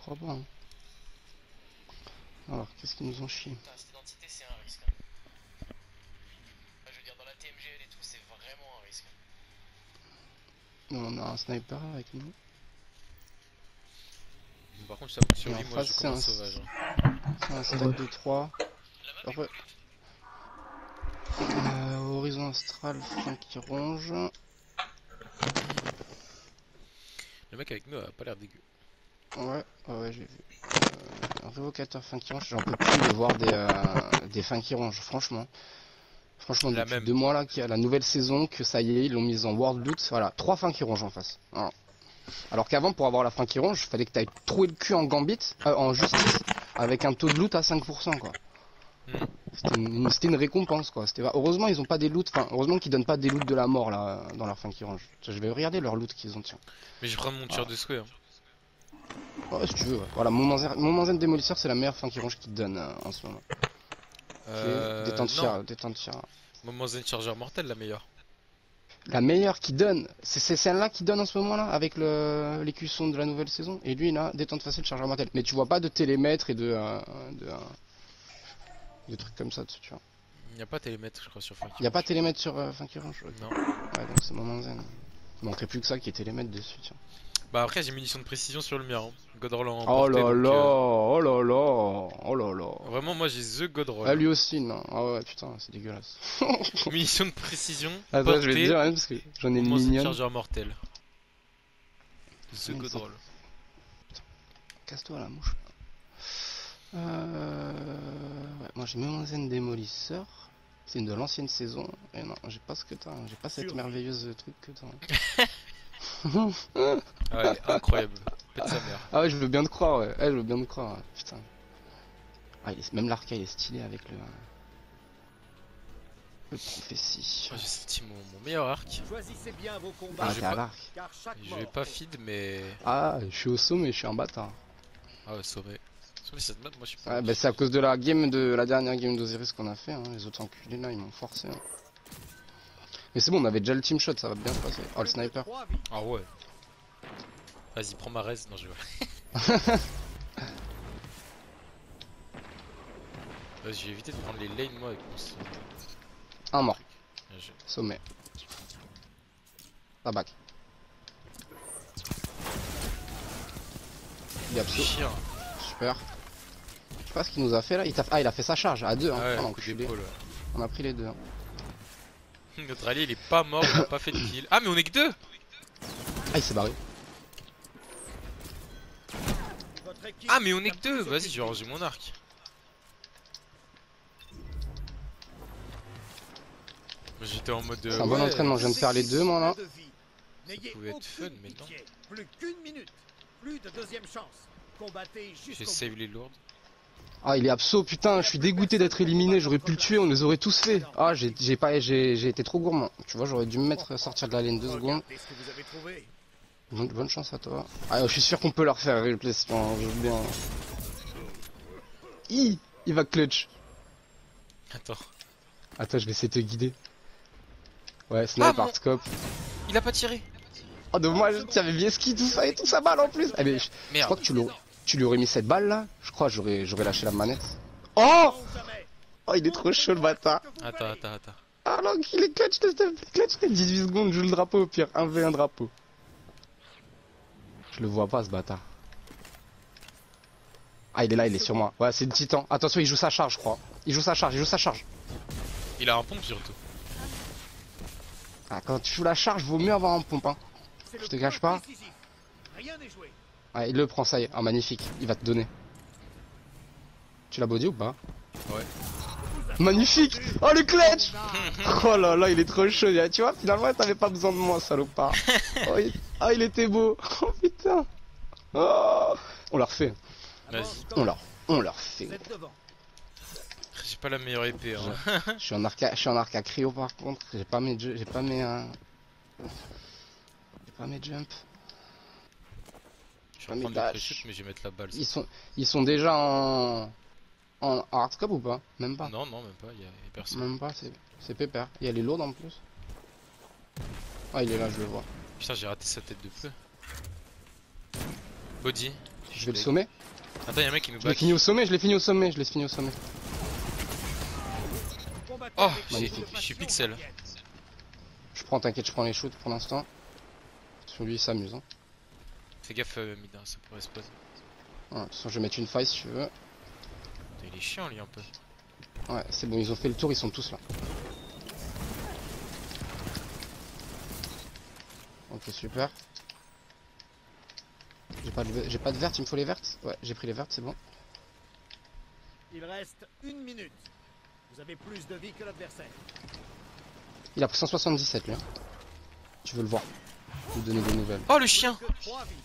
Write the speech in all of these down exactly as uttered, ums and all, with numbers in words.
crois pas. Hein. Alors, qu'est-ce qu'ils nous ont chié? Putain, cette identité, c'est un risque. Enfin, je veux dire, dans la T M G L et tout, c'est vraiment un risque. Non, on a un sniper avec nous. Par contre, je t'avoue que sur Et lui, en moi face, je c'est un, commence sauvage. Hein. c'est un stack de trois. Après, euh, horizon astral, fin qui ronge. Le mec avec nous a pas l'air dégueu. Ouais, ouais, ouais j'ai vu. Euh, un révocateur fin qui ronge, j'en peux plus de voir des, euh, des fins qui rongent, franchement. Franchement, La depuis même. deux mois là, qu'il y a la nouvelle saison, que ça y est, ils l'ont mise en World Loot. Voilà, trois fins qui rongent en face. Voilà. Alors qu'avant, pour avoir la fin qui ronge, il fallait que tu ailles trouver le cul en gambit, euh, en justice, avec un taux de loot à cinq pour cent quoi. Mm. C'était une, une, une récompense quoi. Heureusement, ils ont pas des loots, enfin, heureusement qu'ils donnent pas des loots de la mort là, dans leur fin qui ronge. Je vais regarder leur loot qu'ils ont, tiens. Mais je vais prendre mon tir de souhait. Hein. Ouais, si tu veux, ouais. Voilà, mon Manzen démolisseur, c'est la meilleure fin qui ronge qu'ils te donne euh, en ce moment. Euh. Okay. Détente non. tir, détente tir. Moment zen chargeur mortel, la meilleure. La meilleure qui donne, c'est celle-là qui donne en ce moment là, avec le, les cuissons de la nouvelle saison. Et lui là, détente facile, chargeur mortel. Mais tu vois pas de télémètre et de. Euh, de, euh, de trucs comme ça dessus, tu vois. Il n'y a pas télémètre, je crois, sur Funky. Il n'y a pas télémètre sur euh, Funky Range. Non. Ouais, donc c'est moment zen. Il manquerait plus que ça qui est télémètre dessus, tiens. Bah après, j'ai munitions de précision sur le mien. Hein. Godroll en Oh portée, là donc, là, euh... oh là là, oh là là. Vraiment, moi j'ai The Godroll. Ah, lui aussi, non. Ah ouais, putain, c'est dégueulasse. Munitions de précision. Ah, ça, je vais te dire, hein, parce que j'en ai une mignonne. Chargeur mortel. The Godroll. Casse-toi la mouche. Euh... Ouais, moi j'ai même un zen démolisseur. C'est une de l'ancienne saison. Et non, j'ai pas ce que t'as. J'ai pas cette merveilleuse truc que t'as. Ah ouais, incroyable. Pète sa mère. Ah ouais, je veux bien te croire, ouais. Ouais, je veux bien te croire, ouais. Putain. Ah, il est... même l'arc, il est stylé avec le. Le prophétie. Oh, j'ai sorti mon, mon meilleur arc. Choisissez bien vos combats. Ah, t'es à l'arc. Je vais pas feed, mais. Ah, je suis au sommet, je suis un bâtard. Ah ouais, sommet. Sur cette map, moi je suis pas. Ouais, bah c'est à cause de la game de la dernière game d'Osiris qu'on a fait, hein. Les autres enculés là, ils m'ont forcé. Hein. Mais c'est bon, on avait déjà le team shot, ça va bien se passer. Oh, le sniper. Ah ouais. Vas-y, prends ma res. Non, je vais. Vas-y, je vais éviter de prendre les lanes moi avec mon. Un mort. Je... Sommet. Tabac. Il est absous. Chien. Super. Je sais pas ce qu'il nous a fait là. Il a... Ah, il a fait sa charge à deux. Hein. Ah ouais, oh, coup d'épaule, ouais. On a pris les deux. Hein. Notre allié il est pas mort, il a pas fait de kill. Ah, mais on est que deux. Ah, il s'est barré. Ah, mais on est que deux. Vas-y, je vais ranger mon arc. J'étais en mode. C'est un bon entraînement, je viens de faire les deux moi là. Ça pouvait être fun, mais non. Plus qu'une minute, plus de deuxième chance. Combattez jusqu'au J'ai save les lourdes. Ah, il est abso, putain, je suis dégoûté d'être éliminé, j'aurais pu le tuer, on les aurait tous fait. Ah, j'ai pas j'ai été trop gourmand. Tu vois, j'aurais dû me mettre sortir de la lane deux secondes. Bonne, bonne chance à toi. Ah, je suis sûr qu'on peut leur faire replay si on joue bien. Hi, il va clutch. Attends. Attends, je vais essayer de te guider. Ouais, snipe, ah, hardscope. Il a pas tiré. Oh dommage, tu avais bien ski, tout ça et tout ça balle en plus. Ah mais je, je crois que tu, tu lui aurais mis cette balle là. Je crois j'aurais j'aurais lâché la manette. Oh Oh il est trop chaud le bâtard. Attends, attends, attends. Ah non, il est clutch, clutch, dix-huit secondes, joue le drapeau au pire, un v un drapeau. Je le vois pas ce bâtard. Ah il est là, il est sur moi. Ouais, c'est le titan. Attention, il joue sa charge je crois. Il joue sa charge, il joue sa charge. Il a un pompe surtout. Ah quand tu joues la charge, vaut mieux avoir un pompe hein. Je te cache pas. Ouais, il le prend, ça y est. Ah, magnifique. Il va te donner. Tu l'as body ou pas? Ouais. Magnifique. Oh, le clutch. Oh là là, il est trop chaud. Tu vois, finalement, t'avais pas besoin de moi, salopard. Oh, il... Ah, il était beau. Oh, putain. Oh. On l'a refait. Vas-y. On l'a on l'a refait. J'ai pas la meilleure épée. Hein. Je suis en arc à... je suis en arc à cryo par contre. J'ai pas mes j'ai pas mes euh... j'ai pas mes jumps. Je vais prendre les chutes mais je vais mettre la balle. Ils sont ils sont déjà en en hardscope ou pas? Même pas. Non non même pas, il y a personne. Même pas, c'est pépère. Il y a les lourdes en plus. Ah il est là, je le vois. Putain j'ai raté sa tête de peu. Body. Je vais le sommet. Attends, y'a un mec qui nous Je l'ai back. fini au sommet, je l'ai fini au sommet, je l'ai fini au sommet. Oh, j'ai- Magnifique. je suis pixel. Je prends, t'inquiète, je prends les shoots pour l'instant. Celui il s'amuse. Hein. Fais gaffe, euh, mid, hein, ça pourrait se poser. Ouais, de toute façon, je vais mettre une faille si tu veux. Putain, il est chiant lui un peu. Ouais, c'est bon, ils ont fait le tour, ils sont tous là. Ok, super. J'ai pas, de... j'ai pas de vertes, il me faut les vertes. Ouais, j'ai pris les vertes, c'est bon. Il reste une minute. Vous avez plus de vie que l'adversaire. Il a pris cent soixante-dix-sept lui. Hein. Tu veux le voir. Lui donner des nouvelles. Oh le chien. Que trois vies.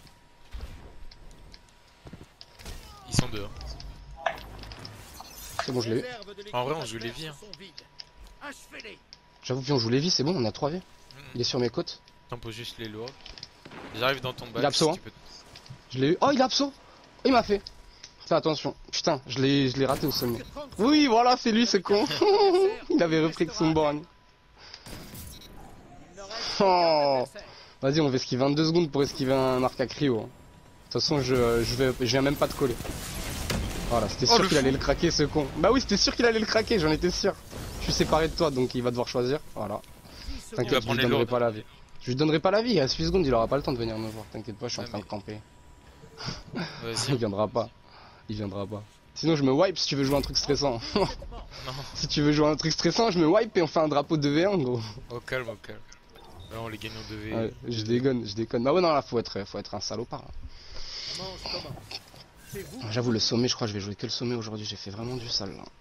Ils sont deux. Hein. C'est bon, je l'ai eu. Réserves de En vrai, l'équipe on joue les adverse vies, hein. sont vides. Achevez-les. J'avoue, viens, on joue les vies, c'est bon, on a trois vies. Mm. Il est sur mes côtes. T'en poses juste les lourds. J'arrive dans ton bac. Il a abso, si hein. tu peux- Je l'ai eu. Oh, il a abso. Oh, il m'a fait. Fais attention. Putain, je l'ai je l'ai raté au sommet. Oui, voilà, c'est lui, ce con. Il avait repris que son borgne. Il ne reste Oh. qu'un adversaire. Vas-y, on va esquiver vingt-deux secondes pour esquiver un arc à cryo. hein. De toute façon, je, je, vais, je viens même pas de coller. Voilà, c'était Oh, sûr le qu'il fou. allait le craquer, ce con. Bah oui, c'était sûr qu'il allait le craquer, j'en étais sûr. Je suis séparé de toi, donc il va devoir choisir. Voilà. dix T'inquiète, va je prendre lui les donnerai lourdes. pas la vie. Je lui donnerai pas la vie, à six secondes, il aura pas le temps de venir me voir. T'inquiète pas, je suis en Ah, train mais- de camper. Vas-y. Il viendra pas. Il viendra pas. Sinon, je me wipe si tu veux jouer un truc stressant. Non. Si tu veux jouer un truc stressant, je me wipe et on fait un drapeau de V un, gros. Au calme, au calme. Là, on les gagne en deux V. Ouais, je déconne, je déconne. Bah ouais, non, là, faut être, faut être un salopard. là. La manche commence. C'est vous. J'avoue, le sommet, je crois que je vais jouer que le sommet aujourd'hui. J'ai fait vraiment du sale, là.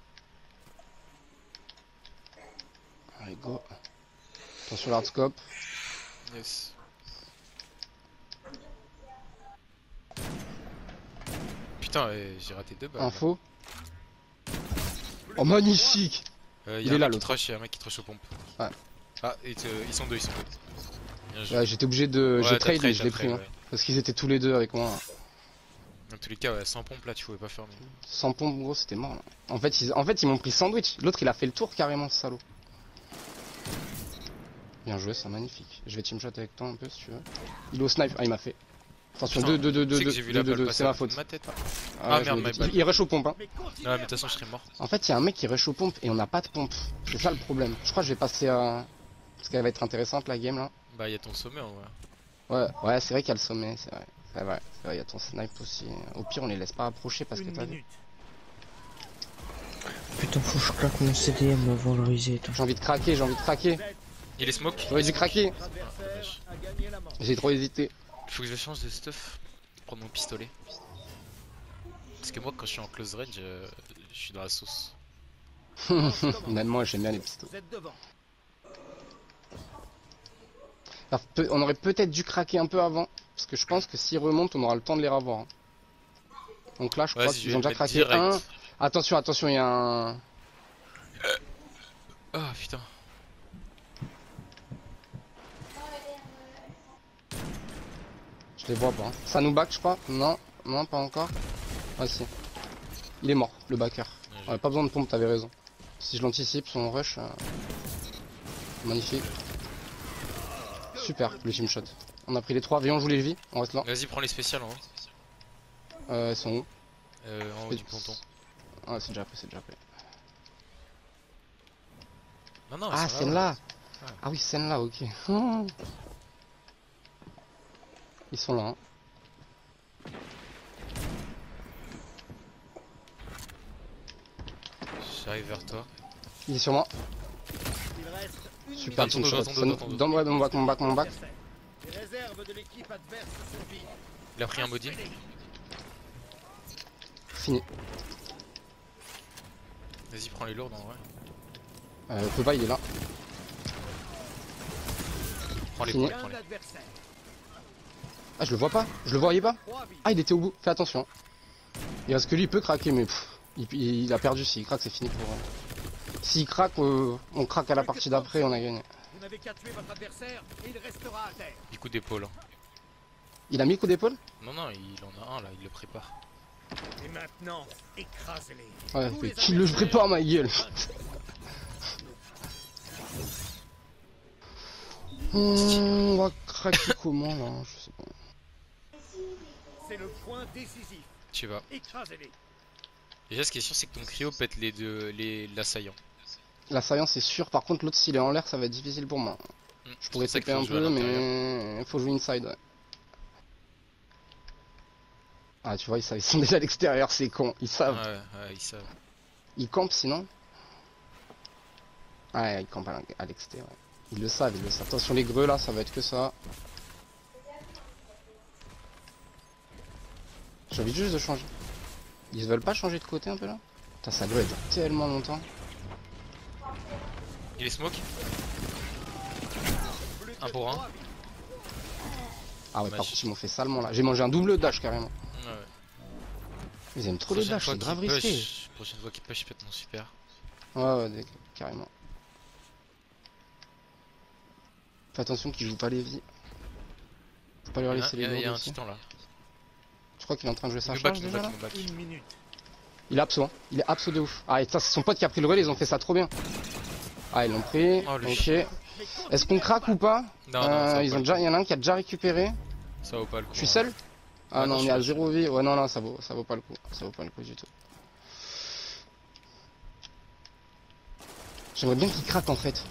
Allez, go. Attention, l'hardscope. Yes. Putain, euh, j'ai raté deux balles. Info. Oh, magnifique. Euh, Il y a est un là, mec qui l'autre. trash, y a un mec qui trash aux pompes. Ouais. Ah, et te- ils sont deux, ils sont deux. Bien joué. Ouais, j'étais obligé de. Ouais, J'ai t'as trade trade, et je t'as l'ai trade, pris. Hein, ouais. parce qu'ils étaient tous les deux avec moi. Dans tous les cas, ouais, sans pompe là, tu pouvais pas faire mieux. Sans pompe, gros, c'était mort. Là. En fait, ils, en fait, ils m'ont pris sandwich. L'autre, il a fait le tour carrément, ce salaud. Bien joué, c'est magnifique. Je vais team shot avec toi un peu si tu veux. Il est au snipe. Ah, il m'a fait. Attention, Putain, deux, deux, deux, tu sais deux, que j'ai vu deux, la deux, balle deux, passer c'est à ma côté de faute. ma tête. Ah, Ah, je merde, l'ai my dit. bad. il, il rush aux pompes. Hein. Mais continuez Non, à mais de toute façon, je combattre. serais mort. En fait, il y a un mec qui rush aux pompes et on n'a pas de pompe. C'est ça le problème. Je crois que je vais passer à. Parce qu'elle va être intéressante la game là. Bah, y a ton sommet en vrai. Ouais, ouais, c'est vrai qu'il y a le sommet, c'est vrai. C'est vrai, c'est vrai, il y a ton snipe aussi. Au pire, on les laisse pas approcher parce que Une t'as vu. minute. Putain, faut que je claque mon C D M avant le reset et tout. J'ai envie de craquer, j'ai envie de craquer. Il est smoke. J'aurais dû craquer. L'adversaire a gagné la manche. J'ai trop hésité. Faut que je change de stuff. Prendre mon pistolet. Parce que moi, quand je suis en close range, euh, je suis dans la sauce. Même moi, j'aime bien les pistons. Vous êtes devant. Alors, peut- on aurait peut-être dû craquer un peu avant. Parce que je pense que s'ils remontent, on aura le temps de les revoir. hein. Donc là, je crois Vas-y, je qu'ils vais ont le déjà mettre craqué direct. un. Attention, attention, il y a un. Ah putain. Je les vois pas. hein. Ça nous back, je crois. Non, non, pas encore. Ah si. Il est mort, le backer. Bien joué. Ouais, pas besoin de pompe, t'avais raison. Si je l'anticipe, son rush. euh, Magnifique. Super, le team shot. On a pris les trois. Viens, on joue les vies. On reste là. Vas-y, prends les spéciales en haut. Euh, elles sont où? Euh, en haut du ponton. Ah, c'est déjà pris, c'est déjà pris. Non, non, Ah, elles sont celle-là. Ouais. Ah oui, celle-là, ok. Oh. Ils sont là. Hein. J'arrive vers toi. Il est sur moi. Il reste une Super Dans ton team dos, shot. dans ton dos, Ça nous- dans ton dos. Dans moi, dans mon back, mon back, mon minute. back. Les réserves de l'équipe adverse sont vides. Il a pris un body. Achevez-les. Fini. Vas-y, prends les lourdes en vrai. Euh, peut pas, il est là. Prends les Fini. points, prends Un les. adversaire. Ah, je le vois pas. Je le voyais pas. Trois vies. Ah, il était au bout. Fais attention. Il reste que lui, il peut craquer, mais pff, il, il- il a perdu. S'il craque, c'est fini pour. euh. S'il craque, euh, on craque à la partie d'après, on a gagné. Vous n'avez qu'à tuer votre adversaire et il restera à terre. Du coup d'épaule. hein. Il a mis coup d'épaule? Non, non, il en a un là, il le prépare. Et maintenant, écrasez-les. Ouais, Tous mais les qui le adversaires prépare, ma gueule? Hmm, on va craquer comment là? Je sais pas. C'est le point décisif. Tu vas. Écrasez-les. Déjà, ce qui est sûr, c'est que ton cryo pète les deux, les l'assaillant. L'assaillant c'est sûr, par contre l'autre s'il est en l'air ça va être difficile pour moi. Hmm. Je pourrais C'est ça taper qu'il un faut jouer à peu l'intérieur. mais faut jouer inside. Ouais. Ah tu vois ils, savent, ils sont déjà à l'extérieur, c'est con, ils savent. Ouais, ouais, ils savent. Ils campent sinon. Ouais ils campent à l'in- à l'extérieur. Ils le savent, ils le savent. Attention les greux là, ça va être que ça. J'ai envie juste de changer. Ils veulent pas changer de côté un peu là? Putain ça doit être tellement longtemps. Il est smoke. Plus que Un pour un. trois vies. Ah ouais par Dommage. contre ils m'ont fait salement là. J'ai mangé un double dash carrément. Ouais. Ils aiment trop les Prochaine dash, fois c'est qu'il grave risqué. push, prochaine fois qu'il push, je pète mon super. Ouais ouais des- carrément. Fais attention qu'il joue pas les vies. Faut pas leur Il y a, laisser il y les a- il y a lourds un aussi. titan là. Je crois qu'il est en train de jouer sa Il nous back, charge il nous déjà back, là. il nous back. Une minute. Il est absent, hein. Il est absent de ouf. Ah et ça c'est son pote qui a pris le relais, ils ont fait ça trop bien. Ah ils l'ont pris, Oh, le ok. chien. Mais Est-ce qu'on continuez à craque ou pas? Non, non, ça Euh, vaut ils pas ont le déjà, coup. il y en a un qui a déjà récupéré. Ça vaut pas le coup. Je suis hein. seul? Ah Ah non, non, on je est à suis- zéro vie. Ouais non non ça vaut, ça vaut pas le coup. Ça vaut pas le coup du tout. J'aimerais bien qu'il craque en fait.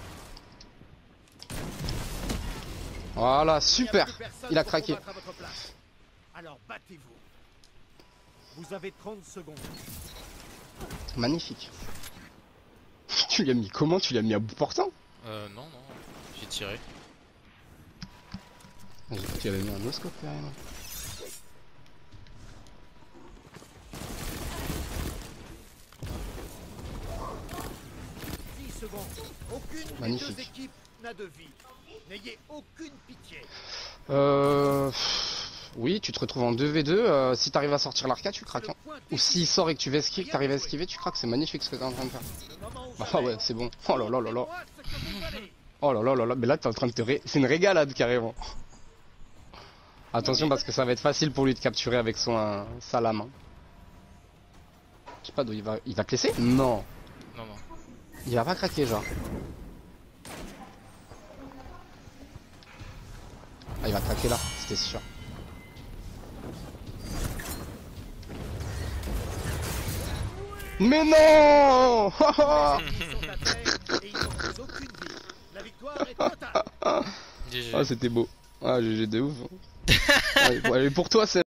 Voilà, Il n'y a super. plus personne Il a pour craqué. combattre à votre place. Alors battez-vous. Vous avez trente secondes. Magnifique. Tu l'as mis comment? Tu l'as mis à bout portant? Euh, non, non. J'ai tiré. J'ai cru que tu avais mis un no-scope carrément. dix secondes. Aucune des Magnifique. deux équipes n'a de vie. N'ayez aucune pitié. Euh... Oui, tu te retrouves en deux v deux. Euh, si t'arrives à sortir l'arcade, tu craques. Le Hein. point Ou s'il décisif. sort et que tu veux esquiver, que t'arrives à esquiver, tu craques. C'est magnifique ce que t'es en train de faire. Le moment ou Ah jamais. ouais, c'est bon. Oh là là là là. Dites-moi ce que vous valez. Oh là là là là. Mais là, t'es en train de te ré... C'est une régalade carrément. Attention parce que ça va être facile pour lui de capturer avec son euh, sa lame. hein. Je sais pas d'où il va. Il va te laisser? Non. Non, non. Il va pas craquer genre. Ah il va craquer là, c'était sûr. Mais non. Ils sont à terre et ils n'ont plus aucune vie. La victoire est totale. G G. Ah c'était beau. Ah G G de ouf. Allez, bon, allez, pour toi c'est